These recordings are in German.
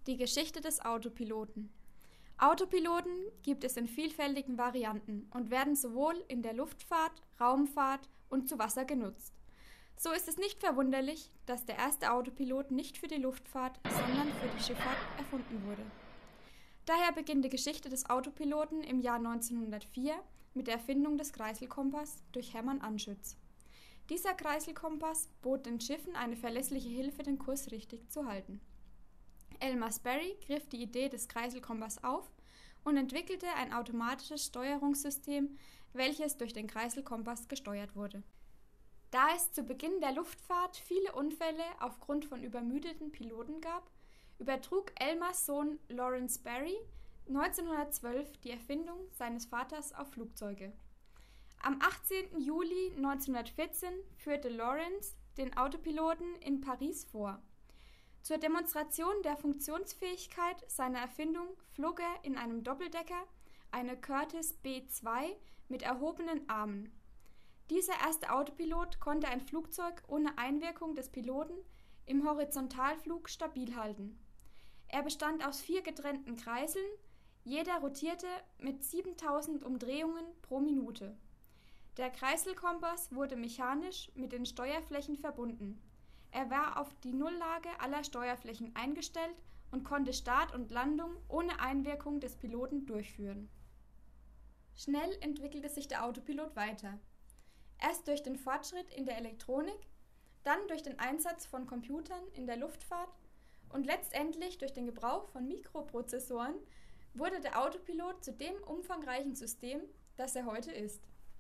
Die Geschichte des Autopiloten. Autopiloten gibt es in vielfältigen Varianten und werden sowohl in der Luftfahrt, Raumfahrt und zu Wasser genutzt. So ist es nicht verwunderlich, dass der erste Autopilot nicht für die Luftfahrt, sondern für die Schifffahrt erfunden wurde. Daher beginnt die Geschichte des Autopiloten im Jahr 1904 mit der Erfindung des Kreiselkompass durch Hermann Anschütz. Dieser Kreiselkompass bot den Schiffen eine verlässliche Hilfe, den Kurs richtig zu halten. Elmer Sperry griff die Idee des Kreiselkompass auf und entwickelte ein automatisches Steuerungssystem, welches durch den Kreiselkompass gesteuert wurde. Da es zu Beginn der Luftfahrt viele Unfälle aufgrund von übermüdeten Piloten gab, übertrug Elmers Sohn Lawrence Sperry 1912 die Erfindung seines Vaters auf Flugzeuge. Am 18. Juli 1914 führte Lawrence den Autopiloten in Paris vor. Zur Demonstration der Funktionsfähigkeit seiner Erfindung flog er in einem Doppeldecker, eine Curtiss B-2 mit erhobenen Armen. Dieser erste Autopilot konnte ein Flugzeug ohne Einwirkung des Piloten im Horizontalflug stabil halten. Er bestand aus 4 getrennten Kreiseln, jeder rotierte mit 7000 Umdrehungen pro Minute. Der Kreiselkompass wurde mechanisch mit den Steuerflächen verbunden. Er war auf die Nulllage aller Steuerflächen eingestellt und konnte Start und Landung ohne Einwirkung des Piloten durchführen. Schnell entwickelte sich der Autopilot weiter. Erst durch den Fortschritt in der Elektronik, dann durch den Einsatz von Computern in der Luftfahrt und letztendlich durch den Gebrauch von Mikroprozessoren wurde der Autopilot zu dem umfangreichen System, das er heute ist.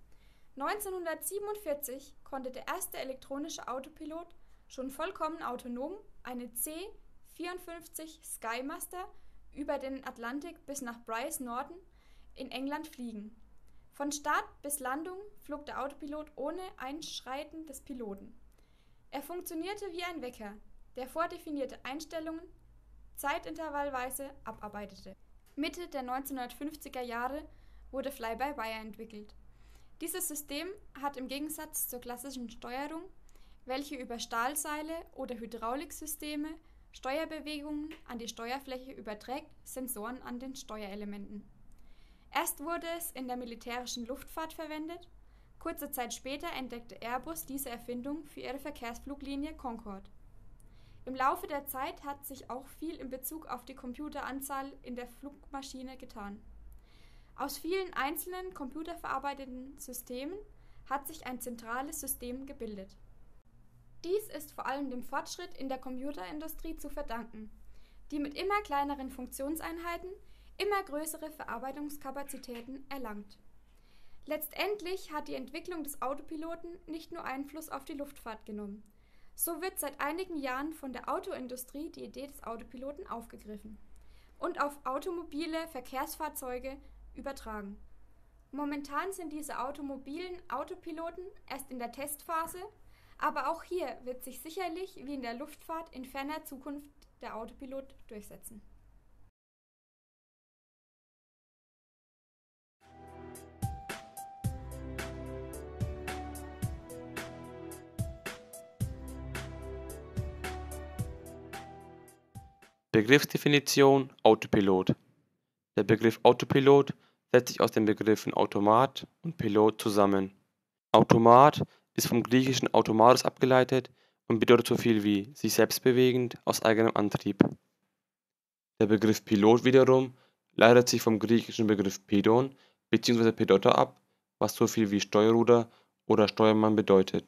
1947 konnte der erste elektronische Autopilot schon vollkommen autonom eine C-54 Skymaster über den Atlantik bis nach Brize Norton in England fliegen. Von Start bis Landung flog der Autopilot ohne Einschreiten des Piloten. Er funktionierte wie ein Wecker, der vordefinierte Einstellungen zeitintervallweise abarbeitete. Mitte der 1950er Jahre wurde Fly-by-Wire entwickelt. Dieses System hat im Gegensatz zur klassischen Steuerung, welche über Stahlseile oder Hydrauliksysteme Steuerbewegungen an die Steuerfläche überträgt, Sensoren an den Steuerelementen. Erst wurde es in der militärischen Luftfahrt verwendet, kurze Zeit später entdeckte Airbus diese Erfindung für ihre Verkehrsfluglinie Concorde. Im Laufe der Zeit hat sich auch viel in Bezug auf die Computeranzahl in der Flugmaschine getan. Aus vielen einzelnen computerverarbeiteten Systemen hat sich ein zentrales System gebildet. Dies ist vor allem dem Fortschritt in der Computerindustrie zu verdanken, die mit immer kleineren Funktionseinheiten immer größere Verarbeitungskapazitäten erlangt. Letztendlich hat die Entwicklung des Autopiloten nicht nur Einfluss auf die Luftfahrt genommen. So wird seit einigen Jahren von der Autoindustrie die Idee des Autopiloten aufgegriffen und auf automobile Verkehrsfahrzeuge übertragen. Momentan sind diese automobilen Autopiloten erst in der Testphase, aber auch hier wird sich sicherlich wie in der Luftfahrt in ferner Zukunft der Autopilot durchsetzen. Begriffsdefinition Autopilot. Der Begriff Autopilot setzt sich aus den Begriffen Automat und Pilot zusammen. Automat ist vom griechischen automatos abgeleitet und bedeutet so viel wie sich selbst bewegend aus eigenem Antrieb. Der Begriff Pilot wiederum leitet sich vom griechischen Begriff Pedon bzw. Pedotta ab, was so viel wie Steuerruder oder Steuermann bedeutet.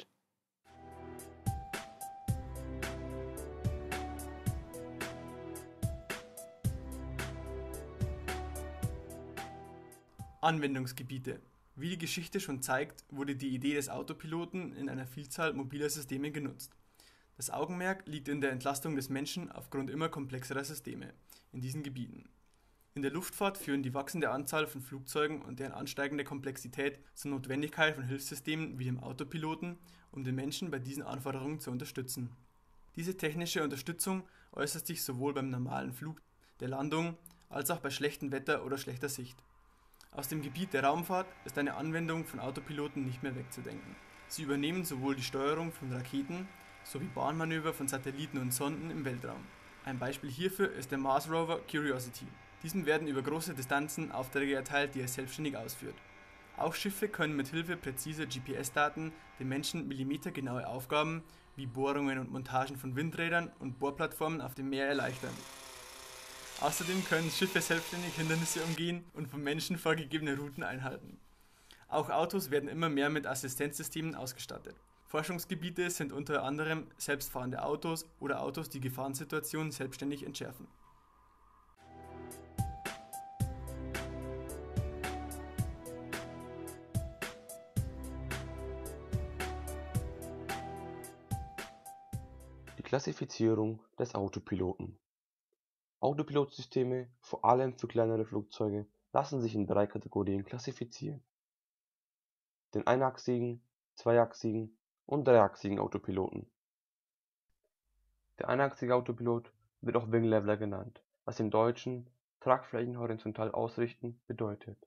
Anwendungsgebiete. Wie die Geschichte schon zeigt, wurde die Idee des Autopiloten in einer Vielzahl mobiler Systeme genutzt. Das Augenmerk liegt in der Entlastung des Menschen aufgrund immer komplexerer Systeme in diesen Gebieten. In der Luftfahrt führen die wachsende Anzahl von Flugzeugen und deren ansteigende Komplexität zur Notwendigkeit von Hilfssystemen wie dem Autopiloten, um den Menschen bei diesen Anforderungen zu unterstützen. Diese technische Unterstützung äußert sich sowohl beim normalen Flug, der Landung, als auch bei schlechtem Wetter oder schlechter Sicht. Aus dem Gebiet der Raumfahrt ist eine Anwendung von Autopiloten nicht mehr wegzudenken. Sie übernehmen sowohl die Steuerung von Raketen sowie Bahnmanöver von Satelliten und Sonden im Weltraum. Ein Beispiel hierfür ist der Mars Rover Curiosity. Diesem werden über große Distanzen Aufträge erteilt, die er selbstständig ausführt. Auch Schiffe können mit Hilfe präziser GPS-Daten den Menschen millimetergenaue Aufgaben wie Bohrungen und Montagen von Windrädern und Bohrplattformen auf dem Meer erleichtern. Außerdem können Schiffe selbstständig Hindernisse umgehen und von Menschen vorgegebene Routen einhalten. Auch Autos werden immer mehr mit Assistenzsystemen ausgestattet. Forschungsgebiete sind unter anderem selbstfahrende Autos oder Autos, die Gefahrensituationen selbstständig entschärfen. Die Klassifizierung des Autopiloten. Autopilotsysteme, vor allem für kleinere Flugzeuge, lassen sich in 3 Kategorien klassifizieren: den einachsigen, zweiachsigen und dreiachsigen Autopiloten. Der einachsige Autopilot wird auch Wing Leveler genannt, was im Deutschen Tragflächen horizontal ausrichten bedeutet.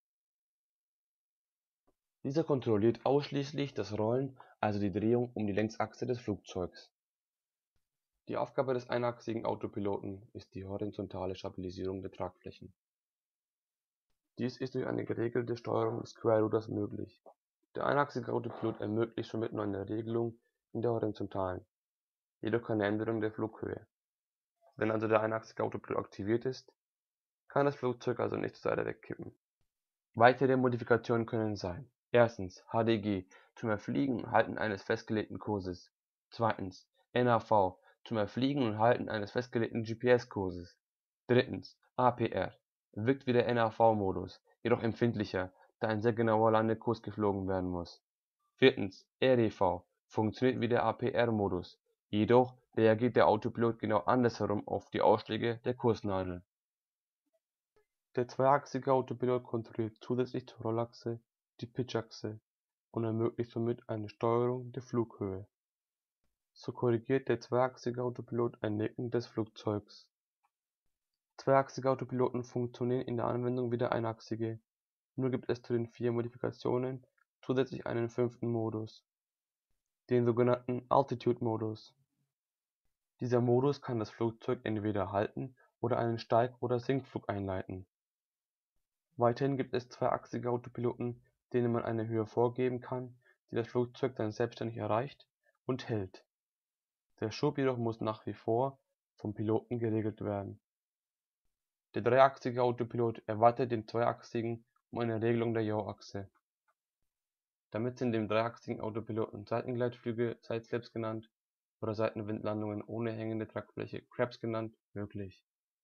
Dieser kontrolliert ausschließlich das Rollen, also die Drehung um die Längsachse des Flugzeugs. Die Aufgabe des einachsigen Autopiloten ist die horizontale Stabilisierung der Tragflächen. Dies ist durch eine geregelte Steuerung des Querruders möglich. Der einachsige Autopilot ermöglicht somit nur eine Regelung in der horizontalen, jedoch keine Änderung der Flughöhe. Wenn also der einachsige Autopilot aktiviert ist, kann das Flugzeug also nicht zur Seite wegkippen. Weitere Modifikationen können sein: erstens HDG zum Erfliegen und Halten eines festgelegten Kurses, zweitens NAV zum Erfliegen und Halten eines festgelegten GPS-Kurses, drittens APR wirkt wie der NAV-Modus, jedoch empfindlicher, da ein sehr genauer Landekurs geflogen werden muss, viertens REV funktioniert wie der APR-Modus, jedoch reagiert der Autopilot genau andersherum auf die Ausschläge der Kursnadel. Der zweiachsige Autopilot kontrolliert zusätzlich zur Rollachse die Pitchachse und ermöglicht somit eine Steuerung der Flughöhe. So korrigiert der zweiachsige Autopilot ein Nicken des Flugzeugs. Zweiachsige Autopiloten funktionieren in der Anwendung wie der einachsige, nur gibt es zu den 4 Modifikationen zusätzlich einen 5. Modus, den sogenannten Altitude-Modus. Dieser Modus kann das Flugzeug entweder halten oder einen Steig- oder Sinkflug einleiten. Weiterhin gibt es zweiachsige Autopiloten, denen man eine Höhe vorgeben kann, die das Flugzeug dann selbstständig erreicht und hält. Der Schub jedoch muss nach wie vor vom Piloten geregelt werden. Der dreiachsige Autopilot erweitert den zweiachsigen um eine Regelung der Yaw-Achse. Damit sind dem dreiachsigen Autopiloten Seitengleitflüge, Sideslips genannt, oder Seitenwindlandungen ohne hängende Tragfläche, Craps genannt, möglich.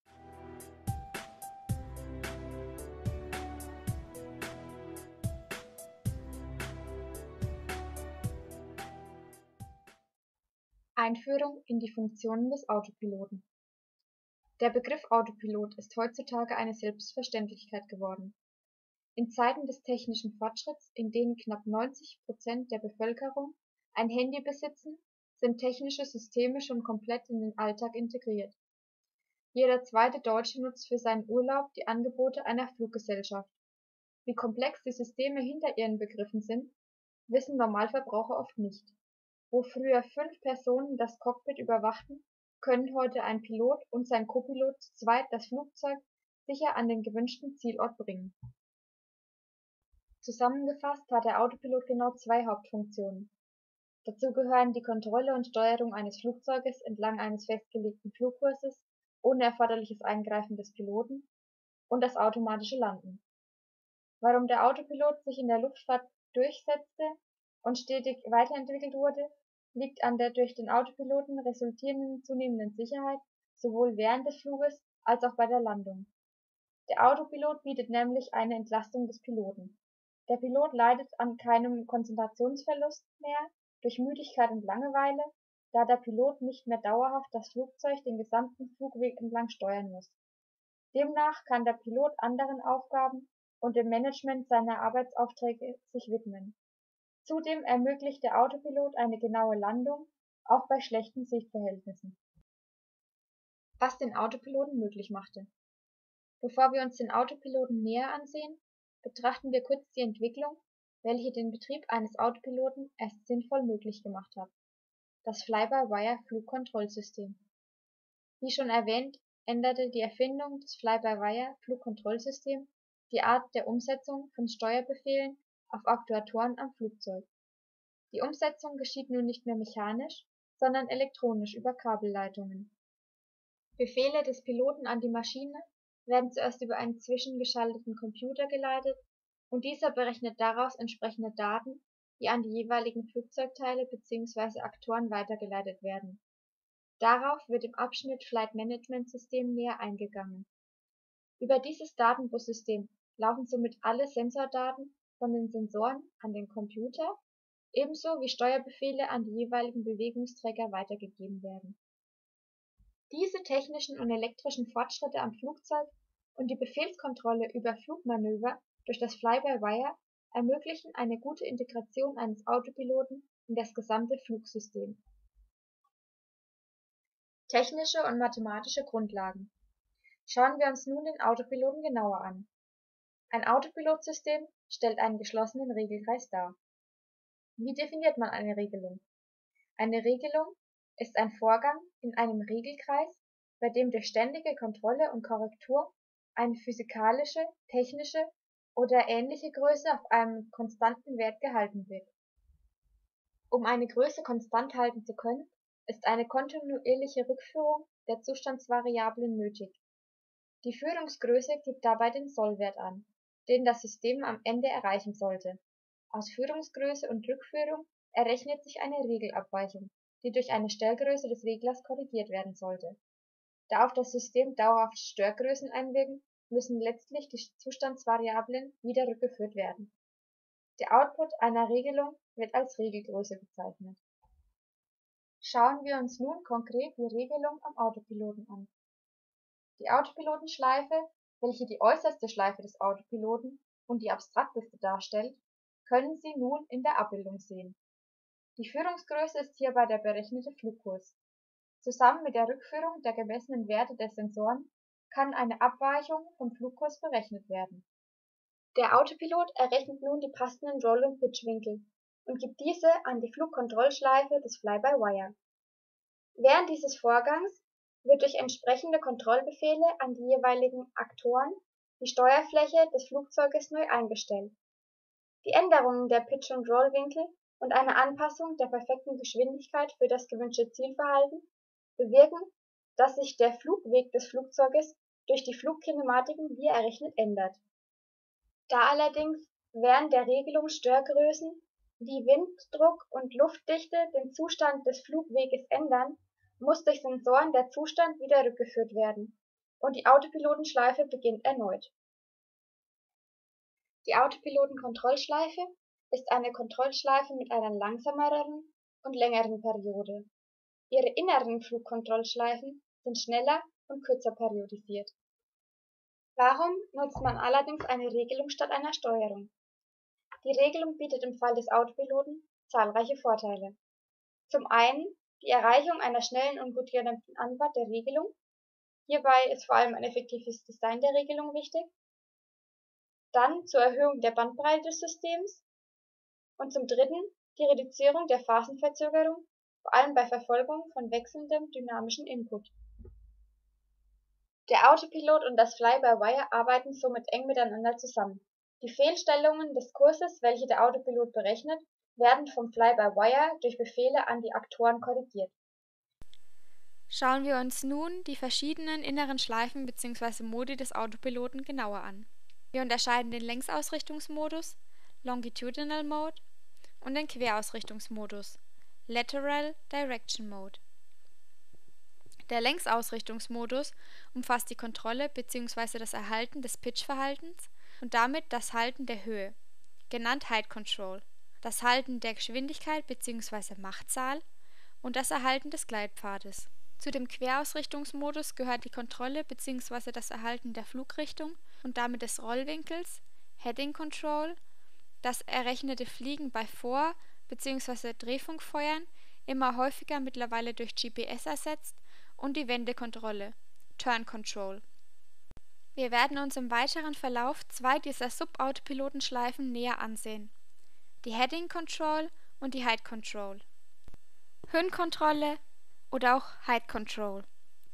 Einführung in die Funktionen des Autopiloten. Der Begriff Autopilot ist heutzutage eine Selbstverständlichkeit geworden. In Zeiten des technischen Fortschritts, in denen knapp 90% der Bevölkerung ein Handy besitzen, sind technische Systeme schon komplett in den Alltag integriert. Jeder zweite Deutsche nutzt für seinen Urlaub die Angebote einer Fluggesellschaft. Wie komplex die Systeme hinter ihren Begriffen sind, wissen Normalverbraucher oft nicht. Wo früher 5 Personen das Cockpit überwachten, können heute ein Pilot und sein Copilot zu zweit das Flugzeug sicher an den gewünschten Zielort bringen. Zusammengefasst hat der Autopilot genau 2 Hauptfunktionen. Dazu gehören die Kontrolle und Steuerung eines Flugzeuges entlang eines festgelegten Flugkurses ohne erforderliches Eingreifen des Piloten und das automatische Landen. Warum der Autopilot sich in der Luftfahrt durchsetzte und stetig weiterentwickelt wurde, liegt an der durch den Autopiloten resultierenden zunehmenden Sicherheit sowohl während des Fluges als auch bei der Landung. Der Autopilot bietet nämlich eine Entlastung des Piloten. Der Pilot leidet an keinem Konzentrationsverlust mehr durch Müdigkeit und Langeweile, da der Pilot nicht mehr dauerhaft das Flugzeug den gesamten Flugweg entlang steuern muss. Demnach kann der Pilot anderen Aufgaben und dem Management seiner Arbeitsaufträge sich widmen. Zudem ermöglicht der Autopilot eine genaue Landung, auch bei schlechten Sichtverhältnissen. Was den Autopiloten möglich machte. Bevor wir uns den Autopiloten näher ansehen, betrachten wir kurz die Entwicklung, welche den Betrieb eines Autopiloten erst sinnvoll möglich gemacht hat: das Fly-by-Wire-Flugkontrollsystem. Wie schon erwähnt, änderte die Erfindung des Fly-by-Wire-Flugkontrollsystems die Art der Umsetzung von Steuerbefehlen auf Aktuatoren am Flugzeug. Die Umsetzung geschieht nun nicht mehr mechanisch, sondern elektronisch über Kabelleitungen. Befehle des Piloten an die Maschine werden zuerst über einen zwischengeschalteten Computer geleitet und dieser berechnet daraus entsprechende Daten, die an die jeweiligen Flugzeugteile bzw. Aktoren weitergeleitet werden. Darauf wird im Abschnitt Flight Management System näher eingegangen. Über dieses Datenbussystem laufen somit alle Sensordaten von den Sensoren an den Computer, ebenso wie Steuerbefehle an die jeweiligen Bewegungsträger weitergegeben werden. Diese technischen und elektrischen Fortschritte am Flugzeug und die Befehlskontrolle über Flugmanöver durch das Fly-by-Wire ermöglichen eine gute Integration eines Autopiloten in das gesamte Flugsystem. Technische und mathematische Grundlagen. Schauen wir uns nun den Autopiloten genauer an. Ein Autopilotsystem stellt einen geschlossenen Regelkreis dar. Wie definiert man eine Regelung? Eine Regelung ist ein Vorgang in einem Regelkreis, bei dem durch ständige Kontrolle und Korrektur eine physikalische, technische oder ähnliche Größe auf einem konstanten Wert gehalten wird. Um eine Größe konstant halten zu können, ist eine kontinuierliche Rückführung der Zustandsvariablen nötig. Die Führungsgröße gibt dabei den Sollwert an, den das System am Ende erreichen sollte. Aus Führungsgröße und Rückführung errechnet sich eine Regelabweichung, die durch eine Stellgröße des Reglers korrigiert werden sollte. Da auf das System dauerhaft Störgrößen einwirken, müssen letztlich die Zustandsvariablen wieder rückgeführt werden. Der Output einer Regelung wird als Regelgröße bezeichnet. Schauen wir uns nun konkret die Regelung am Autopiloten an. Die Autopilotenschleife, welche die äußerste Schleife des Autopiloten und die abstrakteste darstellt, können Sie nun in der Abbildung sehen. Die Führungsgröße ist hierbei der berechnete Flugkurs. Zusammen mit der Rückführung der gemessenen Werte der Sensoren kann eine Abweichung vom Flugkurs berechnet werden. Der Autopilot errechnet nun die passenden Roll- und Pitchwinkel und gibt diese an die Flugkontrollschleife des Fly-by-Wire. Während dieses Vorgangs wird durch entsprechende Kontrollbefehle an die jeweiligen Aktoren die Steuerfläche des Flugzeuges neu eingestellt. Die Änderungen der Pitch- und Rollwinkel und eine Anpassung der perfekten Geschwindigkeit für das gewünschte Zielverhalten bewirken, dass sich der Flugweg des Flugzeuges durch die Flugkinematiken wie errechnet ändert. Da allerdings während der Regelung Störgrößen wie Winddruck und Luftdichte den Zustand des Flugweges ändern, muss durch Sensoren der Zustand wieder rückgeführt werden und die Autopilotenschleife beginnt erneut. Die Autopilotenkontrollschleife ist eine Kontrollschleife mit einer langsameren und längeren Periode. Ihre inneren Flugkontrollschleifen sind schneller und kürzer periodisiert. Warum nutzt man allerdings eine Regelung statt einer Steuerung? Die Regelung bietet im Fall des Autopiloten zahlreiche Vorteile. Zum einen die Erreichung einer schnellen und gut gedämpften Antwort der Regelung. Hierbei ist vor allem ein effektives Design der Regelung wichtig. Dann zur Erhöhung der Bandbreite des Systems. Und zum dritten die Reduzierung der Phasenverzögerung, vor allem bei Verfolgung von wechselndem dynamischen Input. Der Autopilot und das Fly-by-Wire arbeiten somit eng miteinander zusammen. Die Fehlstellungen des Kurses, welche der Autopilot berechnet, werden vom Fly-by-Wire durch Befehle an die Aktoren korrigiert. Schauen wir uns nun die verschiedenen inneren Schleifen bzw. Modi des Autopiloten genauer an. Wir unterscheiden den Längsausrichtungsmodus, Longitudinal Mode, und den Querausrichtungsmodus, Lateral Direction Mode. Der Längsausrichtungsmodus umfasst die Kontrolle bzw. das Erhalten des Pitchverhaltens und damit das Halten der Höhe, genannt Height Control, das Halten der Geschwindigkeit bzw. Machtzahl und das Erhalten des Gleitpfades. Zu dem Querausrichtungsmodus gehört die Kontrolle bzw. das Erhalten der Flugrichtung und damit des Rollwinkels, Heading Control, das errechnete Fliegen bei Vor- bzw. Drehfunkfeuern, immer häufiger mittlerweile durch GPS ersetzt, und die Wendekontrolle, Turn Control. Wir werden uns im weiteren Verlauf zwei dieser Subautopilotenschleifen näher ansehen: die Heading Control und die Height Control. Höhenkontrolle oder auch Height Control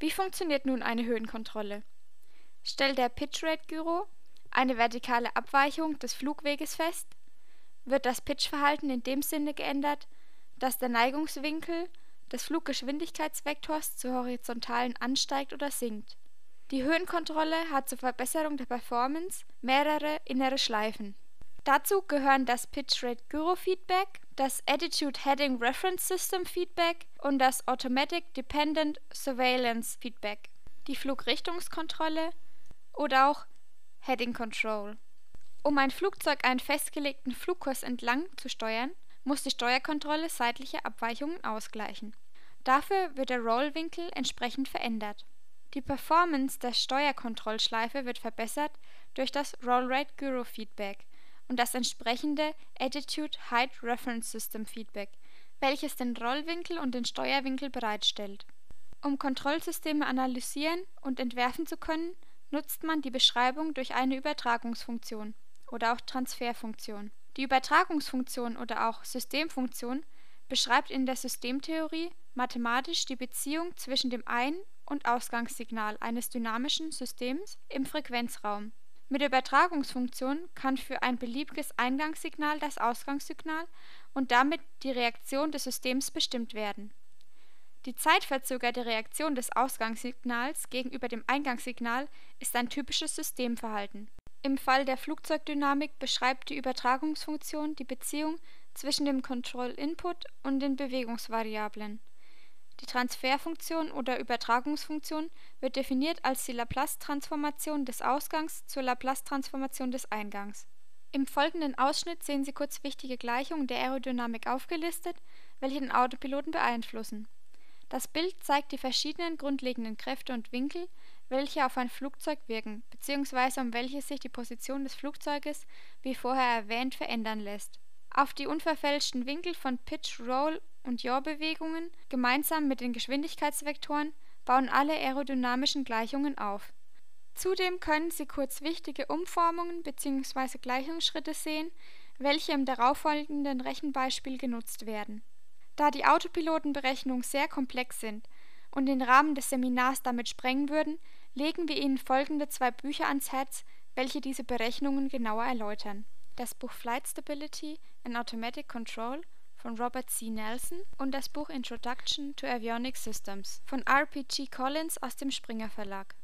Wie funktioniert nun eine Höhenkontrolle? Stellt der Pitch-Rate-Gyro eine vertikale Abweichung des Flugweges fest, wird das Pitchverhalten in dem Sinne geändert, dass der Neigungswinkel des Fluggeschwindigkeitsvektors zur Horizontalen ansteigt oder sinkt. Die Höhenkontrolle hat zur Verbesserung der Performance mehrere innere Schleifen. Dazu gehören das Pitch-Rate-Gyro-Feedback, das Attitude Heading Reference System Feedback und das Automatic Dependent Surveillance Feedback, die Flugrichtungskontrolle oder auch Heading Control. Um ein Flugzeug einen festgelegten Flugkurs entlang zu steuern, muss die Steuerkontrolle seitliche Abweichungen ausgleichen. Dafür wird der Rollwinkel entsprechend verändert. Die Performance der Steuerkontrollschleife wird verbessert durch das Roll-Rate-Gyro-Feedback und das entsprechende Attitude Height Reference System Feedback, welches den Rollwinkel und den Steuerwinkel bereitstellt. Um Kontrollsysteme analysieren und entwerfen zu können, nutzt man die Beschreibung durch eine Übertragungsfunktion oder auch Transferfunktion. Die Übertragungsfunktion oder auch Systemfunktion beschreibt in der Systemtheorie mathematisch die Beziehung zwischen dem Ein- und Ausgangssignal eines dynamischen Systems im Frequenzraum. Mit der Übertragungsfunktion kann für ein beliebiges Eingangssignal das Ausgangssignal und damit die Reaktion des Systems bestimmt werden. Die zeitverzögerte Reaktion des Ausgangssignals gegenüber dem Eingangssignal ist ein typisches Systemverhalten. Im Fall der Flugzeugdynamik beschreibt die Übertragungsfunktion die Beziehung zwischen dem Control-Input und den Bewegungsvariablen. Die Transferfunktion oder Übertragungsfunktion wird definiert als die Laplace-Transformation des Ausgangs zur Laplace-Transformation des Eingangs. Im folgenden Ausschnitt sehen Sie kurz wichtige Gleichungen der Aerodynamik aufgelistet, welche den Autopiloten beeinflussen. Das Bild zeigt die verschiedenen grundlegenden Kräfte und Winkel, welche auf ein Flugzeug wirken, bzw. um welche sich die Position des Flugzeuges, wie vorher erwähnt, verändern lässt. Auf die unverfälschten Winkel von Pitch, Roll und Yaw-Bewegungen gemeinsam mit den Geschwindigkeitsvektoren bauen alle aerodynamischen Gleichungen auf. Zudem können Sie kurz wichtige Umformungen bzw. Gleichungsschritte sehen, welche im darauffolgenden Rechenbeispiel genutzt werden. Da die Autopilotenberechnungen sehr komplex sind und den Rahmen des Seminars damit sprengen würden, legen wir Ihnen folgende 2 Bücher ans Herz, welche diese Berechnungen genauer erläutern: das Buch Flight Stability and Automatic Control von Robert C. Nelson und das Buch Introduction to Avionics Systems von R.P.G. Collins aus dem Springer Verlag.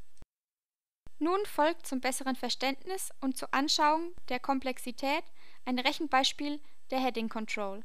Nun folgt zum besseren Verständnis und zur Anschauung der Komplexität ein Rechenbeispiel der Heading Control.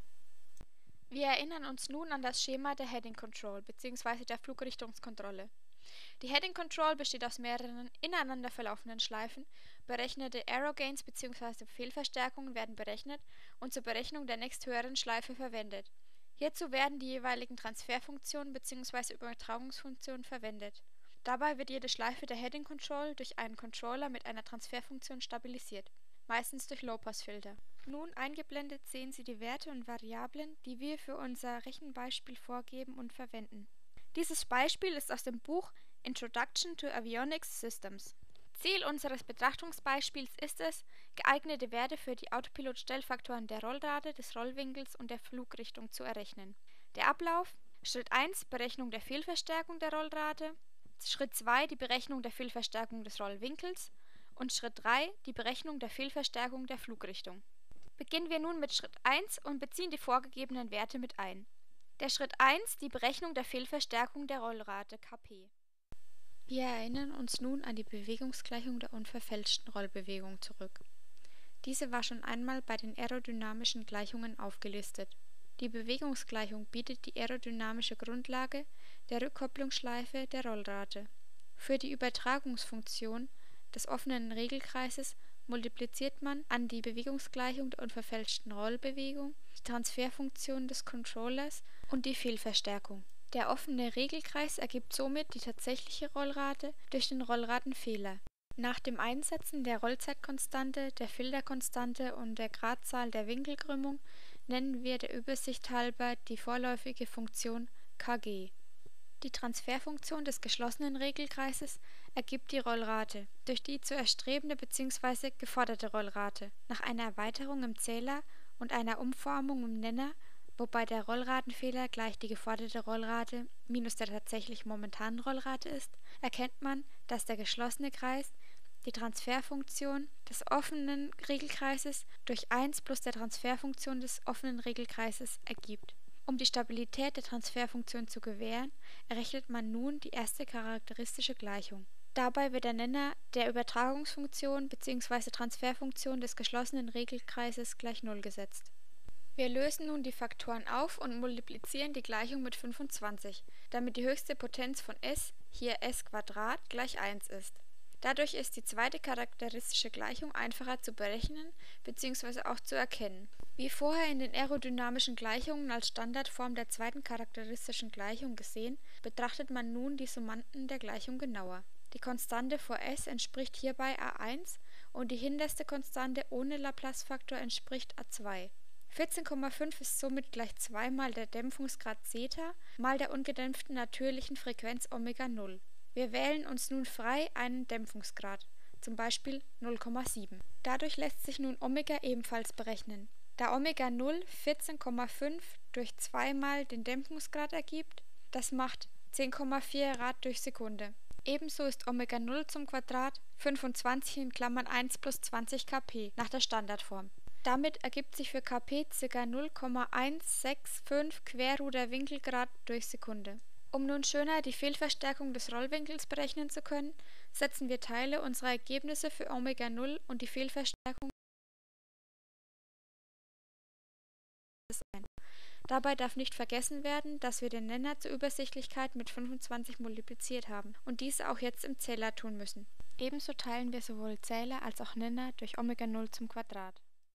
Wir erinnern uns nun an das Schema der Heading Control bzw. der Flugrichtungskontrolle. Die Heading Control besteht aus mehreren ineinander verlaufenden Schleifen. Berechnete Aerogains bzw. Fehlverstärkungen werden berechnet und zur Berechnung der nächsthöheren Schleife verwendet. Hierzu werden die jeweiligen Transferfunktionen bzw. Übertragungsfunktionen verwendet. Dabei wird jede Schleife der Heading Control durch einen Controller mit einer Transferfunktion stabilisiert, meistens durch Low-Pass-Filter. Nun eingeblendet sehen Sie die Werte und Variablen, die wir für unser Rechenbeispiel vorgeben und verwenden. Dieses Beispiel ist aus dem Buch Introduction to Avionics Systems. Ziel unseres Betrachtungsbeispiels ist es, geeignete Werte für die Autopilot-Stellfaktoren der Rollrate, des Rollwinkels und der Flugrichtung zu errechnen. Der Ablauf: Schritt 1 Berechnung der Fehlverstärkung der Rollrate, Schritt 2 die Berechnung der Fehlverstärkung des Rollwinkels und Schritt 3 die Berechnung der Fehlverstärkung der Flugrichtung. Beginnen wir nun mit Schritt 1 und beziehen die vorgegebenen Werte mit ein. Der Schritt 1 die Berechnung der Fehlverstärkung der Rollrate Kp. Wir erinnern uns nun an die Bewegungsgleichung der unverfälschten Rollbewegung zurück. Diese war schon einmal bei den aerodynamischen Gleichungen aufgelistet. Die Bewegungsgleichung bietet die aerodynamische Grundlage der Rückkopplungsschleife der Rollrate. Für die Übertragungsfunktion des offenen Regelkreises multipliziert man an die Bewegungsgleichung der unverfälschten Rollbewegung die Transferfunktion des Controllers und die Fehlverstärkung. Der offene Regelkreis ergibt somit die tatsächliche Rollrate durch den Rollratenfehler. Nach dem Einsetzen der Rollzeitkonstante, der Filterkonstante und der Gradzahl der Winkelkrümmung nennen wir der Übersicht halber die vorläufige Funktion Kg. Die Transferfunktion des geschlossenen Regelkreises ergibt die Rollrate durch die zu erstrebende bzw. geforderte Rollrate nach einer Erweiterung im Zähler und einer Umformung im Nenner wobei der Rollratenfehler gleich die geforderte Rollrate minus der tatsächlich momentanen Rollrate ist, erkennt man, dass der geschlossene Kreis die Transferfunktion des offenen Regelkreises durch 1 plus der Transferfunktion des offenen Regelkreises ergibt. Um die Stabilität der Transferfunktion zu gewähren, errechnet man nun die erste charakteristische Gleichung. Dabei wird der Nenner der Übertragungsfunktion bzw. Transferfunktion des geschlossenen Regelkreises gleich 0 gesetzt. Wir lösen nun die Faktoren auf und multiplizieren die Gleichung mit 25, damit die höchste Potenz von s, hier s² gleich 1 ist. Dadurch ist die zweite charakteristische Gleichung einfacher zu berechnen bzw. auch zu erkennen. Wie vorher in den aerodynamischen Gleichungen als Standardform der zweiten charakteristischen Gleichung gesehen, betrachtet man nun die Summanden der Gleichung genauer. Die Konstante vor s entspricht hierbei a1 und die hinterste Konstante ohne Laplace-Faktor entspricht a2. 14,5 ist somit gleich 2 mal der Dämpfungsgrad Zeta mal der ungedämpften natürlichen Frequenz Omega 0. Wir wählen uns nun frei einen Dämpfungsgrad, zum Beispiel 0,7. Dadurch lässt sich nun Omega ebenfalls berechnen. Da Omega 0 14,5 durch 2 mal den Dämpfungsgrad ergibt, das macht 10,4 Rad durch Sekunde. Ebenso ist Omega 0 zum Quadrat 25 in Klammern 1 plus 20 kp nach der Standardform. Damit ergibt sich für kp ca. 0,165 Querruder Winkelgrad durch Sekunde. Um nun schöner die Fehlverstärkung des Rollwinkels berechnen zu können, setzen wir Teile unserer Ergebnisse für Omega 0 und die Fehlverstärkung ein. Dabei darf nicht vergessen werden, dass wir den Nenner zur Übersichtlichkeit mit 25 multipliziert haben und diese auch jetzt im Zähler tun müssen. Ebenso teilen wir sowohl Zähler als auch Nenner durch Omega 0 zum Quadrat.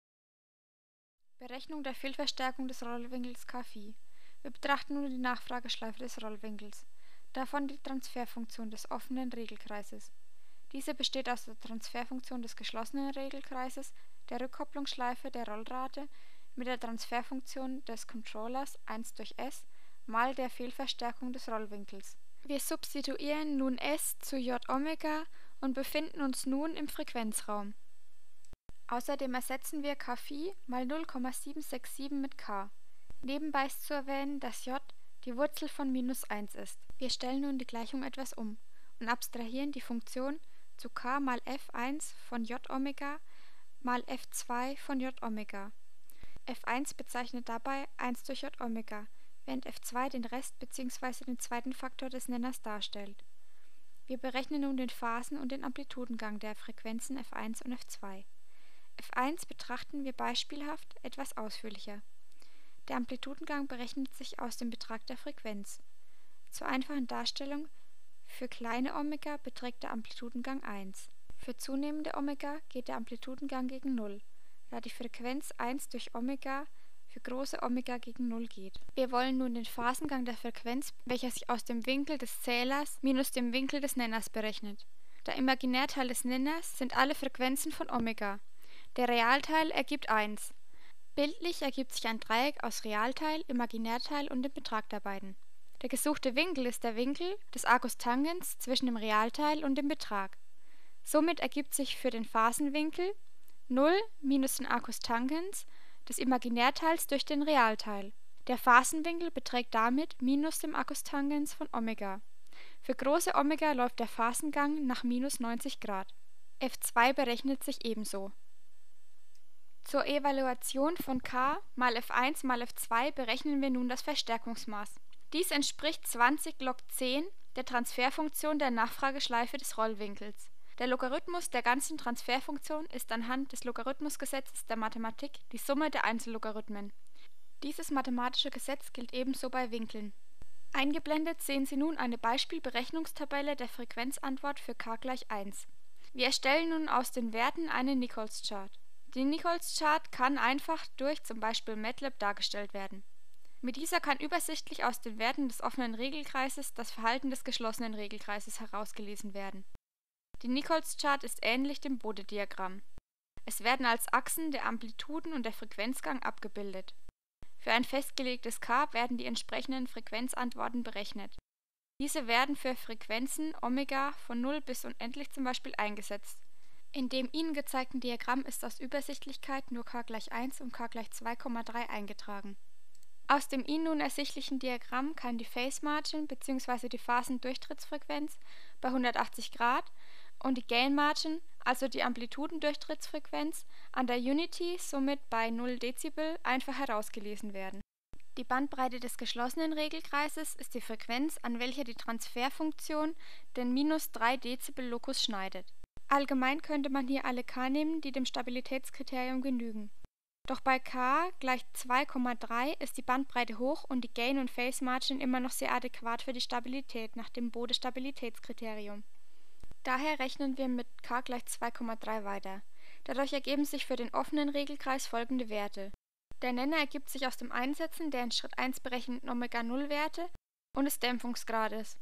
Berechnung der Fehlverstärkung des Rollwinkels K-Phi. Wir betrachten nun die Nachfrageschleife des Rollwinkels, davon die Transferfunktion des offenen Regelkreises. Diese besteht aus der Transferfunktion des geschlossenen Regelkreises, der Rückkopplungsschleife der Rollrate mit der Transferfunktion des Controllers 1 durch s mal der Fehlverstärkung des Rollwinkels. Wir substituieren nun s zu j Omega und befinden uns nun im Frequenzraum. Außerdem ersetzen wir K-Phi mal 0,767 mit k. Nebenbei ist zu erwähnen, dass j die Wurzel von minus 1 ist. Wir stellen nun die Gleichung etwas um und abstrahieren die Funktion zu k mal f1 von j Omega mal f2 von j Omega. f1 bezeichnet dabei 1 durch j Omega, während f2 den Rest bzw. den zweiten Faktor des Nenners darstellt. Wir berechnen nun den Phasen- und den Amplitudengang der Frequenzen f1 und f2. f1 betrachten wir beispielhaft etwas ausführlicher. Der Amplitudengang berechnet sich aus dem Betrag der Frequenz. Zur einfachen Darstellung: für kleine Omega beträgt der Amplitudengang 1. Für zunehmende Omega geht der Amplitudengang gegen 0, da die Frequenz 1 durch Omega für große Omega gegen 0 geht. Wir wollen nun den Phasengang der Frequenz, welcher sich aus dem Winkel des Zählers minus dem Winkel des Nenners berechnet. Der Imaginärteil des Nenners sind alle Frequenzen von Omega. Der Realteil ergibt 1. Bildlich ergibt sich ein Dreieck aus Realteil, Imaginärteil und dem Betrag der beiden. Der gesuchte Winkel ist der Winkel des Arcus Tangens zwischen dem Realteil und dem Betrag. Somit ergibt sich für den Phasenwinkel 0 minus den Arcus Tangens des Imaginärteils durch den Realteil. Der Phasenwinkel beträgt damit minus dem Arcus Tangens von Omega. Für große Omega läuft der Phasengang nach minus 90 Grad. f2 berechnet sich ebenso. Zur Evaluation von k mal f1 mal f2 berechnen wir nun das Verstärkungsmaß. Dies entspricht 20 log 10 der Transferfunktion der Nachfrageschleife des Rollwinkels. Der Logarithmus der ganzen Transferfunktion ist anhand des Logarithmusgesetzes der Mathematik die Summe der Einzellogarithmen. Dieses mathematische Gesetz gilt ebenso bei Winkeln. Eingeblendet sehen Sie nun eine Beispielberechnungstabelle der Frequenzantwort für k gleich 1. Wir erstellen nun aus den Werten einen Nichols-Chart. Die Nichols-Chart kann einfach durch zum Beispiel MATLAB dargestellt werden. Mit dieser kann übersichtlich aus den Werten des offenen Regelkreises das Verhalten des geschlossenen Regelkreises herausgelesen werden. Die Nichols-Chart ist ähnlich dem Bode-Diagramm. Es werden als Achsen der Amplituden- und der Frequenzgang abgebildet. Für ein festgelegtes k werden die entsprechenden Frequenzantworten berechnet. Diese werden für Frequenzen Omega von 0 bis unendlich zum Beispiel eingesetzt. In dem Ihnen gezeigten Diagramm ist aus Übersichtlichkeit nur k gleich 1 und k gleich 2,3 eingetragen. Aus dem Ihnen nun ersichtlichen Diagramm kann die Phase Margin bzw. die Phasendurchtrittsfrequenz bei 180 Grad und die Gain Margin, also die Amplitudendurchtrittsfrequenz, an der Unity somit bei 0 Dezibel einfach herausgelesen werden. Die Bandbreite des geschlossenen Regelkreises ist die Frequenz, an welcher die Transferfunktion den -3 Dezibel Locus schneidet. Allgemein könnte man hier alle k nehmen, die dem Stabilitätskriterium genügen. Doch bei k gleich 2,3 ist die Bandbreite hoch und die Gain- und Phase Margin immer noch sehr adäquat für die Stabilität nach dem Bode-Stabilitätskriterium. Daher rechnen wir mit k gleich 2,3 weiter. Dadurch ergeben sich für den offenen Regelkreis folgende Werte. Der Nenner ergibt sich aus dem Einsetzen der in Schritt 1 berechneten Omega-0-Werte und des Dämpfungsgrades.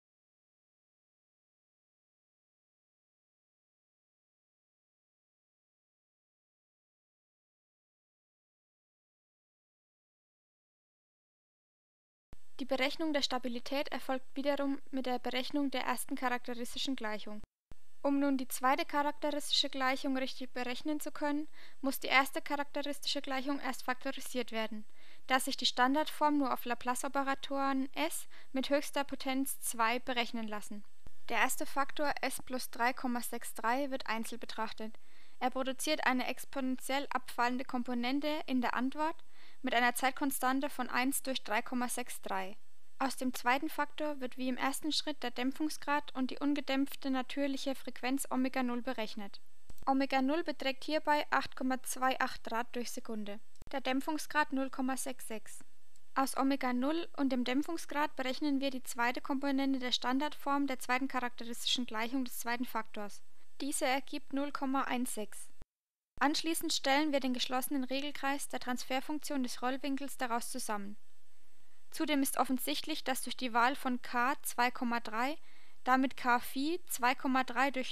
Die Berechnung der Stabilität erfolgt wiederum mit der Berechnung der ersten charakteristischen Gleichung. Um nun die zweite charakteristische Gleichung richtig berechnen zu können, muss die erste charakteristische Gleichung erst faktorisiert werden, da sich die Standardform nur auf Laplace-Operatoren s mit höchster Potenz 2 berechnen lassen. Der erste Faktor s plus 3,63 wird einzeln betrachtet. Er produziert eine exponentiell abfallende Komponente in der Antwort mit einer Zeitkonstante von 1 durch 3,63. Aus dem zweiten Faktor wird wie im ersten Schritt der Dämpfungsgrad und die ungedämpfte natürliche Frequenz Omega-0 berechnet. Omega-0 beträgt hierbei 8,28 Rad durch Sekunde, der Dämpfungsgrad 0,66. Aus Omega-0 und dem Dämpfungsgrad berechnen wir die zweite Komponente der Standardform der zweiten charakteristischen Gleichung des zweiten Faktors. Diese ergibt 0,16. Anschließend stellen wir den geschlossenen Regelkreis der Transferfunktion des Rollwinkels daraus zusammen. Zudem ist offensichtlich, dass durch die Wahl von k 2,3 damit k Phi 2,3 durch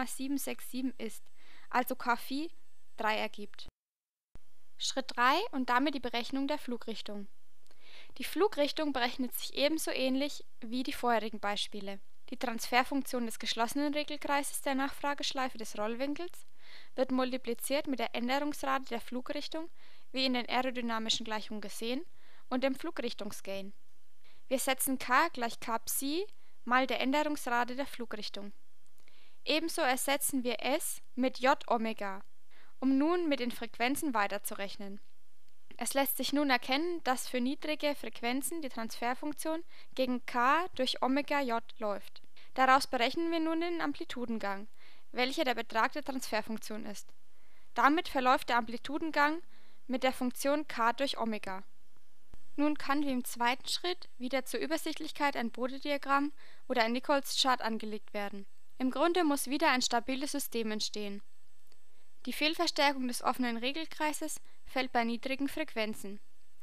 0,767 ist, also k Phi 3 ergibt. Schritt 3 und damit die Berechnung der Flugrichtung. Die Flugrichtung berechnet sich ebenso ähnlich wie die vorherigen Beispiele. Die Transferfunktion des geschlossenen Regelkreises der Nachfrageschleife des Rollwinkels wird multipliziert mit der Änderungsrate der Flugrichtung, wie in den aerodynamischen Gleichungen gesehen, und dem Flugrichtungsgain. Wir setzen k gleich k Psi mal der Änderungsrate der Flugrichtung. Ebenso ersetzen wir s mit j Omega, um nun mit den Frequenzen weiterzurechnen. Es lässt sich nun erkennen, dass für niedrige Frequenzen die Transferfunktion gegen k durch Omega j läuft. Daraus berechnen wir nun den Amplitudengang, welcher der Betrag der Transferfunktion ist. Damit verläuft der Amplitudengang mit der Funktion k durch Omega. Nun kann wie im zweiten Schritt wieder zur Übersichtlichkeit ein Bode-Diagramm oder ein Nichols-Chart angelegt werden. Im Grunde muss wieder ein stabiles System entstehen. Die Fehlverstärkung des offenen Regelkreises fällt bei niedrigen Frequenzen.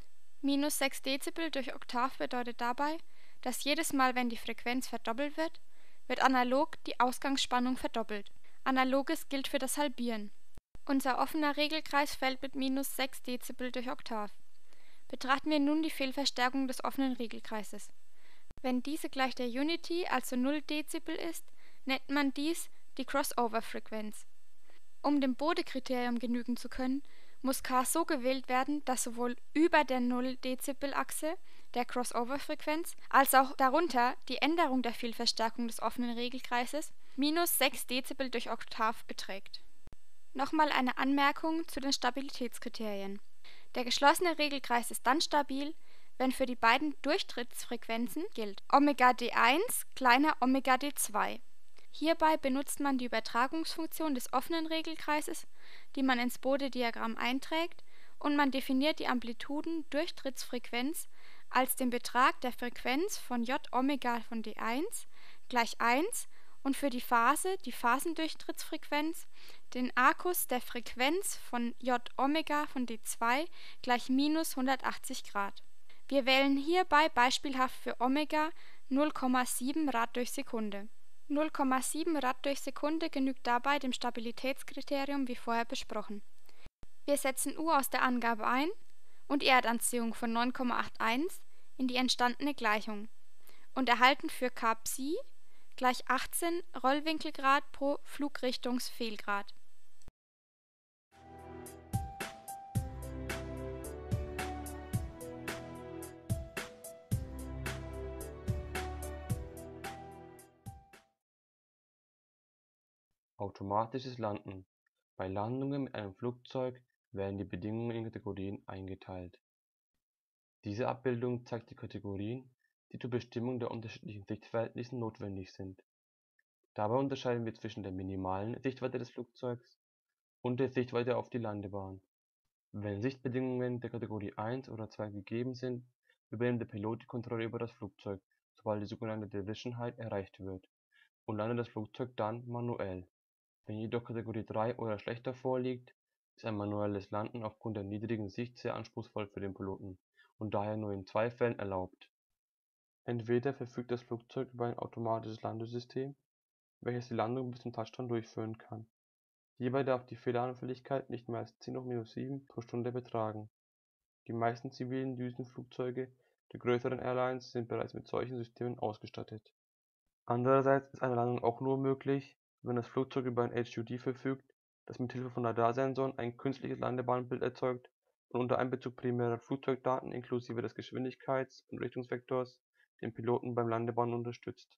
-6 Dezibel durch Oktav bedeutet dabei, dass jedes Mal, wenn die Frequenz verdoppelt wird, wird analog die Ausgangsspannung verdoppelt. Analoges gilt für das Halbieren. Unser offener Regelkreis fällt mit -6 Dezibel durch Oktav. Betrachten wir nun die Fehlverstärkung des offenen Regelkreises. Wenn diese gleich der Unity, also 0 Dezibel ist, nennt man dies die Crossover-Frequenz. Um dem Bode-Kriterium genügen zu können, muss k so gewählt werden, dass sowohl über der 0-Dezibel-Achse der Crossover-Frequenz als auch darunter die Änderung der Fehlverstärkung des offenen Regelkreises -6 Dezibel durch Oktav beträgt. Nochmal eine Anmerkung zu den Stabilitätskriterien. Der geschlossene Regelkreis ist dann stabil, wenn für die beiden Durchtrittsfrequenzen gilt Omega d1 kleiner Omega d2. Hierbei benutzt man die Übertragungsfunktion des offenen Regelkreises, die man ins Bode-Diagramm einträgt, und man definiert die Amplituden-Durchtrittsfrequenz als den Betrag der Frequenz von j Omega von d1 gleich 1 und für die Phase, die Phasendurchtrittsfrequenz, den Arcus der Frequenz von j Omega von d2 gleich -180 Grad. Wir wählen hierbei beispielhaft für Omega 0,7 Rad durch Sekunde. 0,7 Rad durch Sekunde genügt dabei dem Stabilitätskriterium wie vorher besprochen. Wir setzen U aus der Angabe ein und Erdanziehung von 9,81 in die entstandene Gleichung und erhalten für k Psi gleich 18 Rollwinkelgrad pro Flugrichtungsfehlgrad. Automatisches Landen. Bei Landungen mit einem Flugzeug werden die Bedingungen in Kategorien eingeteilt. Diese Abbildung zeigt die Kategorien, die zur Bestimmung der unterschiedlichen Sichtverhältnisse notwendig sind. Dabei unterscheiden wir zwischen der minimalen Sichtweite des Flugzeugs und der Sichtweite auf die Landebahn. Wenn Sichtbedingungen der Kategorie 1 oder 2 gegeben sind, übernimmt der Pilot die Kontrolle über das Flugzeug, sobald die sogenannte Division Height erreicht wird, und landet das Flugzeug dann manuell. Wenn jedoch Kategorie 3 oder schlechter vorliegt, ist ein manuelles Landen aufgrund der niedrigen Sicht sehr anspruchsvoll für den Piloten und daher nur in 2 Fällen erlaubt. Entweder verfügt das Flugzeug über ein automatisches Landesystem, welches die Landung bis zum Touchdown durchführen kann. Hierbei darf die Fehleranfälligkeit nicht mehr als 10⁻⁷ pro Stunde betragen. Die meisten zivilen Düsenflugzeuge der größeren Airlines sind bereits mit solchen Systemen ausgestattet. Andererseits ist eine Landung auch nur möglich, wenn das Flugzeug über ein HUD verfügt, das mit Hilfe von Radarsensoren ein künstliches Landebahnbild erzeugt und unter Einbezug primärer Flugzeugdaten inklusive des Geschwindigkeits- und Richtungsvektors den Piloten beim Landebahnen unterstützt.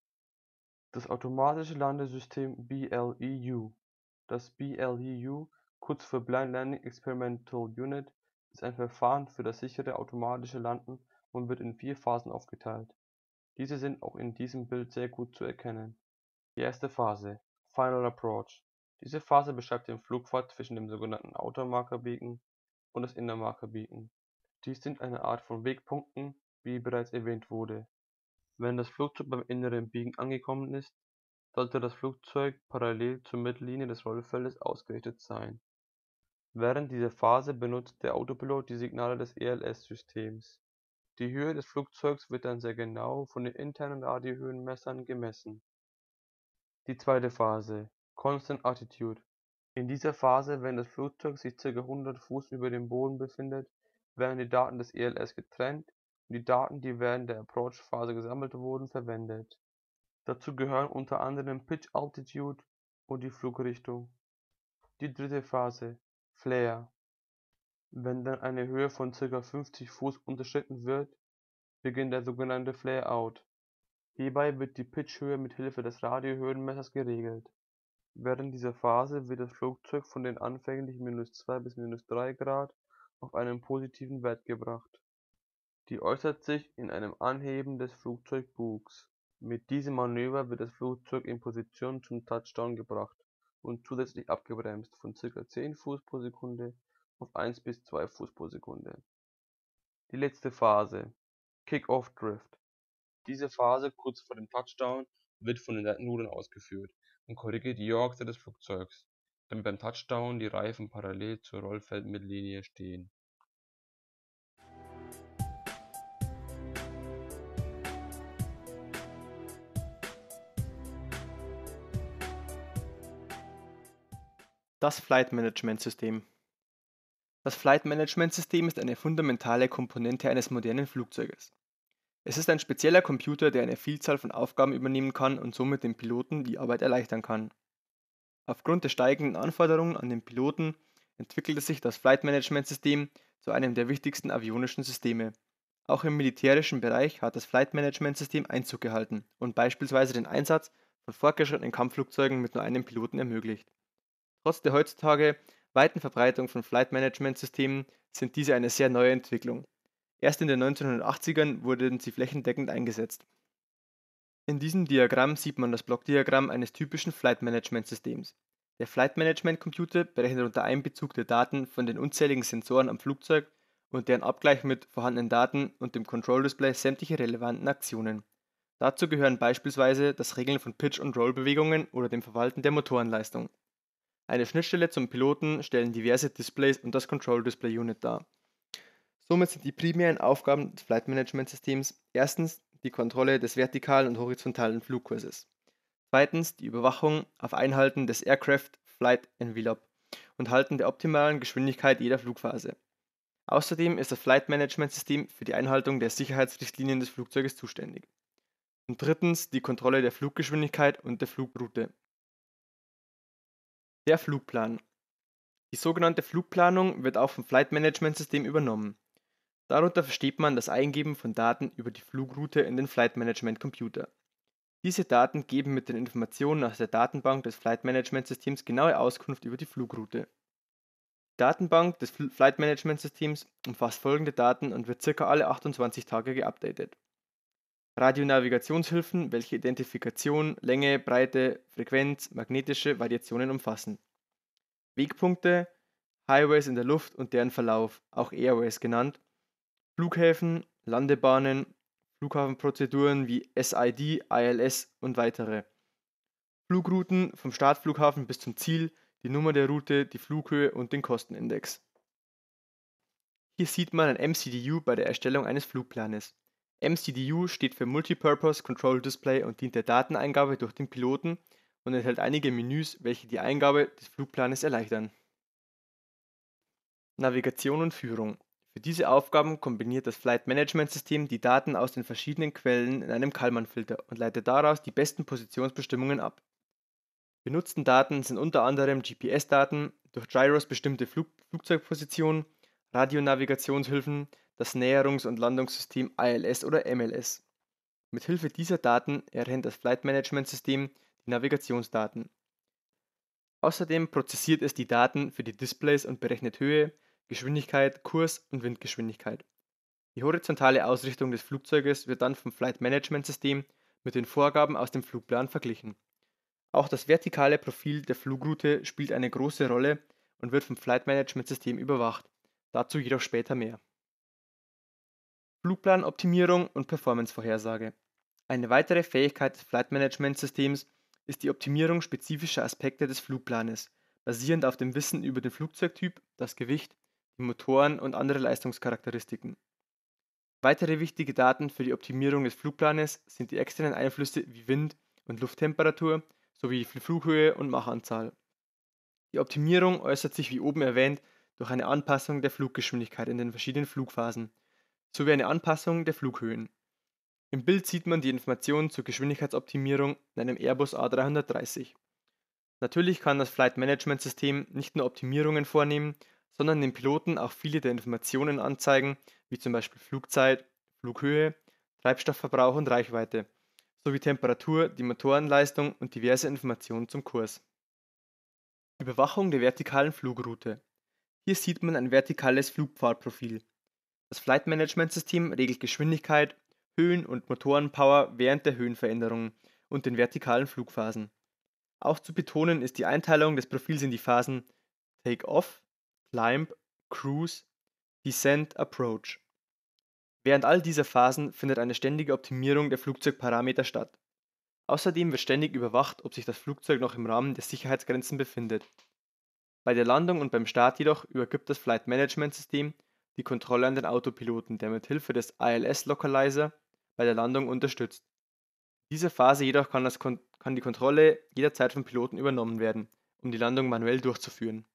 Das automatische Landesystem BLEU. Das BLEU, kurz für Blind Landing Experimental Unit, ist ein Verfahren für das sichere automatische Landen und wird in 4 Phasen aufgeteilt. Diese sind auch in diesem Bild sehr gut zu erkennen. Die erste Phase, Final Approach. Diese Phase beschreibt den Flugpfad zwischen dem sogenannten Outer Marker Beacon und das Inner Marker Beacon. Dies sind eine Art von Wegpunkten, wie bereits erwähnt wurde. Wenn das Flugzeug beim inneren Beacon angekommen ist, sollte das Flugzeug parallel zur Mittellinie des Rollfeldes ausgerichtet sein. Während dieser Phase benutzt der Autopilot die Signale des ELS-Systems. Die Höhe des Flugzeugs wird dann sehr genau von den internen Radiohöhenmessern gemessen. Die zweite Phase, Constant Altitude. In dieser Phase, wenn das Flugzeug sich ca. 100 Fuß über dem Boden befindet, werden die Daten des ELS getrennt und die Daten, die während der Approach-Phase gesammelt wurden, verwendet. Dazu gehören unter anderem Pitch Altitude und die Flugrichtung. Die dritte Phase, Flare. Wenn dann eine Höhe von ca. 50 Fuß unterschritten wird, beginnt der sogenannte Flare-Out. Hierbei wird die Pitchhöhe mit Hilfe des Radiohöhenmessers geregelt. Während dieser Phase wird das Flugzeug von den anfänglichen -2 bis -3 Grad auf einen positiven Wert gebracht. Die äußert sich in einem Anheben des Flugzeugbugs. Mit diesem Manöver wird das Flugzeug in Position zum Touchdown gebracht und zusätzlich abgebremst von ca. 10 Fuß pro Sekunde auf 1 bis 2 Fuß pro Sekunde. Die letzte Phase, Kick-Off Drift. Diese Phase kurz vor dem Touchdown wird von den Seitenrudern ausgeführt und korrigiert die Yaw-Achse des Flugzeugs, damit beim Touchdown die Reifen parallel zur Rollfeldmittellinie stehen. Das Flight Management System. Das Flight Management System ist eine fundamentale Komponente eines modernen Flugzeuges. Es ist ein spezieller Computer, der eine Vielzahl von Aufgaben übernehmen kann und somit dem Piloten die Arbeit erleichtern kann. Aufgrund der steigenden Anforderungen an den Piloten entwickelte sich das Flight Management System zu einem der wichtigsten avionischen Systeme. Auch im militärischen Bereich hat das Flight Management System Einzug gehalten und beispielsweise den Einsatz von fortgeschrittenen Kampfflugzeugen mit nur einem Piloten ermöglicht. Trotz der heutzutage weiten Verbreitung von Flight Management Systemen sind diese eine sehr neue Entwicklung. Erst in den 1980ern wurden sie flächendeckend eingesetzt. In diesem Diagramm sieht man das Blockdiagramm eines typischen Flight Management Systems. Der Flight Management Computer berechnet unter Einbezug der Daten von den unzähligen Sensoren am Flugzeug und deren Abgleich mit vorhandenen Daten und dem Control Display sämtliche relevanten Aktionen. Dazu gehören beispielsweise das Regeln von Pitch- und Rollbewegungen oder dem Verwalten der Motorenleistung. Eine Schnittstelle zum Piloten stellen diverse Displays und das Control Display Unit dar. Somit sind die primären Aufgaben des Flight Management Systems erstens die Kontrolle des vertikalen und horizontalen Flugkurses, zweitens die Überwachung auf Einhalten des Aircraft Flight Envelope und Halten der optimalen Geschwindigkeit jeder Flugphase. Außerdem ist das Flight Management System für die Einhaltung der Sicherheitsrichtlinien des Flugzeuges zuständig. Und drittens die Kontrolle der Fluggeschwindigkeit und der Flugroute. Der Flugplan. Die sogenannte Flugplanung wird auch vom Flight Management System übernommen. Darunter versteht man das Eingeben von Daten über die Flugroute in den Flight Management Computer. Diese Daten geben mit den Informationen aus der Datenbank des Flight Management Systems genaue Auskunft über die Flugroute. Die Datenbank des Flight Management Systems umfasst folgende Daten und wird ca. alle 28 Tage geupdatet. Radionavigationshilfen, welche Identifikation, Länge, Breite, Frequenz, magnetische Variationen umfassen. Wegpunkte, Highways in der Luft und deren Verlauf, auch Airways genannt, Flughäfen, Landebahnen, Flughafenprozeduren wie SID, ILS und weitere. Flugrouten vom Startflughafen bis zum Ziel, die Nummer der Route, die Flughöhe und den Kostenindex. Hier sieht man ein MCDU bei der Erstellung eines Flugplanes. MCDU steht für Multipurpose Control Display und dient der Dateneingabe durch den Piloten und enthält einige Menüs, welche die Eingabe des Flugplanes erleichtern. Navigation und Führung. Für diese Aufgaben kombiniert das Flight Management System die Daten aus den verschiedenen Quellen in einem Kalman-Filter und leitet daraus die besten Positionsbestimmungen ab. Benutzten Daten sind unter anderem GPS-Daten, durch Gyros bestimmte Flugzeugpositionen, Radionavigationshilfen, das Näherungs- und Landungssystem ILS oder MLS. Mit Hilfe dieser Daten erhält das Flight Management System die Navigationsdaten. Außerdem prozessiert es die Daten für die Displays und berechnet Höhe, Geschwindigkeit, Kurs und Windgeschwindigkeit. Die horizontale Ausrichtung des Flugzeuges wird dann vom Flight Management System mit den Vorgaben aus dem Flugplan verglichen. Auch das vertikale Profil der Flugroute spielt eine große Rolle und wird vom Flight Management System überwacht, dazu jedoch später mehr. Flugplanoptimierung und Performancevorhersage. Eine weitere Fähigkeit des Flight Management Systems ist die Optimierung spezifischer Aspekte des Flugplanes, basierend auf dem Wissen über den Flugzeugtyp, das Gewicht, die Motoren und andere Leistungscharakteristiken. Weitere wichtige Daten für die Optimierung des Flugplanes sind die externen Einflüsse wie Wind und Lufttemperatur sowie die Flughöhe und Machanzahl. Die Optimierung äußert sich wie oben erwähnt durch eine Anpassung der Fluggeschwindigkeit in den verschiedenen Flugphasen sowie eine Anpassung der Flughöhen. Im Bild sieht man die Informationen zur Geschwindigkeitsoptimierung in einem Airbus A330. Natürlich kann das Flight Management System nicht nur Optimierungen vornehmen, sondern den Piloten auch viele der Informationen anzeigen, wie zum Beispiel Flugzeit, Flughöhe, Treibstoffverbrauch und Reichweite, sowie Temperatur, die Motorenleistung und diverse Informationen zum Kurs. Überwachung der vertikalen Flugroute. Hier sieht man ein vertikales Flugpfadprofil. Das Flight Management System regelt Geschwindigkeit, Höhen- und Motorenpower während der Höhenveränderungen und den vertikalen Flugphasen. Auch zu betonen ist die Einteilung des Profils in die Phasen Take-Off, Climb, Cruise, Descent, Approach. Während all dieser Phasen findet eine ständige Optimierung der Flugzeugparameter statt. Außerdem wird ständig überwacht, ob sich das Flugzeug noch im Rahmen der Sicherheitsgrenzen befindet. Bei der Landung und beim Start jedoch übergibt das Flight Management System die Kontrolle an den Autopiloten, der mit Hilfe des ILS Localizer bei der Landung unterstützt. In dieser Phase jedoch kann die Kontrolle jederzeit vom Piloten übernommen werden, um die Landung manuell durchzuführen.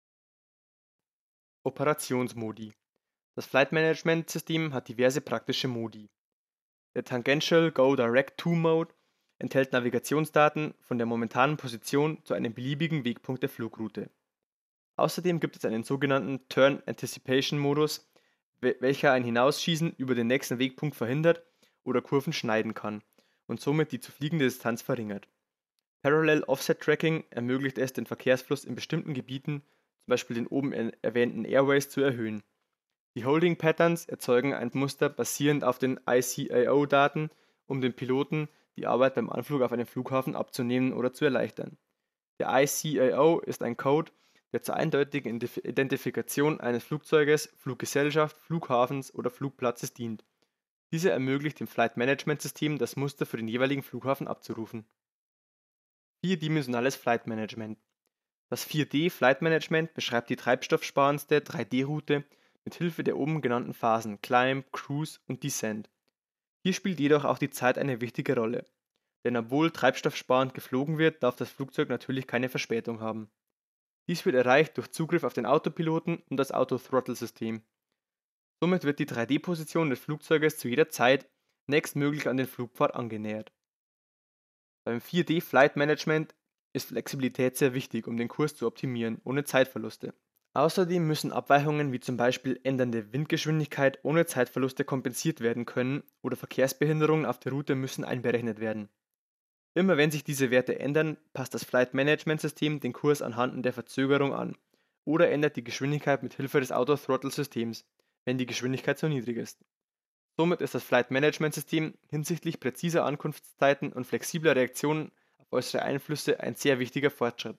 Operationsmodi. Das Flight Management System hat diverse praktische Modi. Der Tangential Go Direct To Mode enthält Navigationsdaten von der momentanen Position zu einem beliebigen Wegpunkt der Flugroute. Außerdem gibt es einen sogenannten Turn Anticipation Modus, welcher ein Hinausschießen über den nächsten Wegpunkt verhindert oder Kurven schneiden kann und somit die zu fliegende Distanz verringert. Parallel Offset Tracking ermöglicht es, den Verkehrsfluss in bestimmten Gebieten, zum Beispiel den oben erwähnten Airways, zu erhöhen. Die Holding Patterns erzeugen ein Muster basierend auf den ICAO-Daten, um den Piloten die Arbeit beim Anflug auf einen Flughafen abzunehmen oder zu erleichtern. Der ICAO ist ein Code, der zur eindeutigen Identifikation eines Flugzeuges, Fluggesellschaft, Flughafens oder Flugplatzes dient. Diese ermöglicht dem Flight Management System, das Muster für den jeweiligen Flughafen abzurufen. Vierdimensionales Flight Management. Das 4D Flight Management beschreibt die treibstoffsparendste 3D-Route mit Hilfe der oben genannten Phasen Climb, Cruise und Descent. Hier spielt jedoch auch die Zeit eine wichtige Rolle, denn obwohl treibstoffsparend geflogen wird, darf das Flugzeug natürlich keine Verspätung haben. Dies wird erreicht durch Zugriff auf den Autopiloten und das Auto-Throttle-System. Somit wird die 3D-Position des Flugzeuges zu jeder Zeit nächstmöglich an den Flugpfad angenähert. Beim 4D Flight Management ist Flexibilität sehr wichtig, um den Kurs zu optimieren, ohne Zeitverluste. Außerdem müssen Abweichungen wie zum Beispiel ändernde Windgeschwindigkeit ohne Zeitverluste kompensiert werden können oder Verkehrsbehinderungen auf der Route müssen einberechnet werden. Immer wenn sich diese Werte ändern, passt das Flight Management System den Kurs anhand der Verzögerung an oder ändert die Geschwindigkeit mit Hilfe des Auto-Throttle-Systems, wenn die Geschwindigkeit zu niedrig ist. Somit ist das Flight Management System hinsichtlich präziser Ankunftszeiten und flexibler Reaktionen auf äußere Einflüsse ein sehr wichtiger Fortschritt.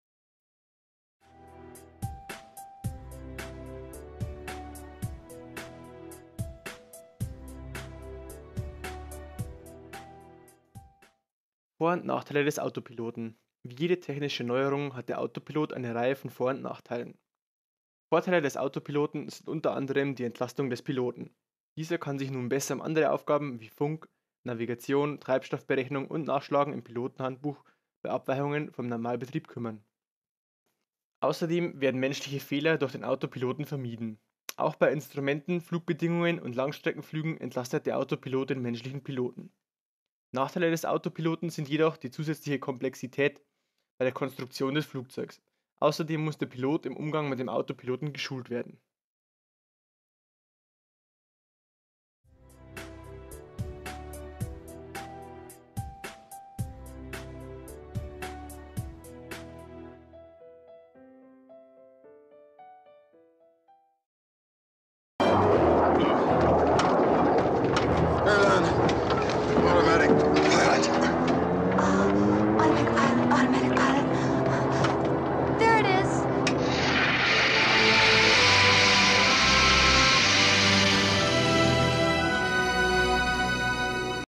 Vor- und Nachteile des Autopiloten. Wie jede technische Neuerung hat der Autopilot eine Reihe von Vor- und Nachteilen. Vorteile des Autopiloten sind unter anderem die Entlastung des Piloten. Dieser kann sich nun besser um andere Aufgaben wie Funk, Navigation, Treibstoffberechnung und Nachschlagen im Pilotenhandbuch bei Abweichungen vom Normalbetrieb kümmern. Außerdem werden menschliche Fehler durch den Autopiloten vermieden. Auch bei Instrumenten, Flugbedingungen und Langstreckenflügen entlastet der Autopilot den menschlichen Piloten. Nachteile des Autopiloten sind jedoch die zusätzliche Komplexität bei der Konstruktion des Flugzeugs. Außerdem muss der Pilot im Umgang mit dem Autopiloten geschult werden.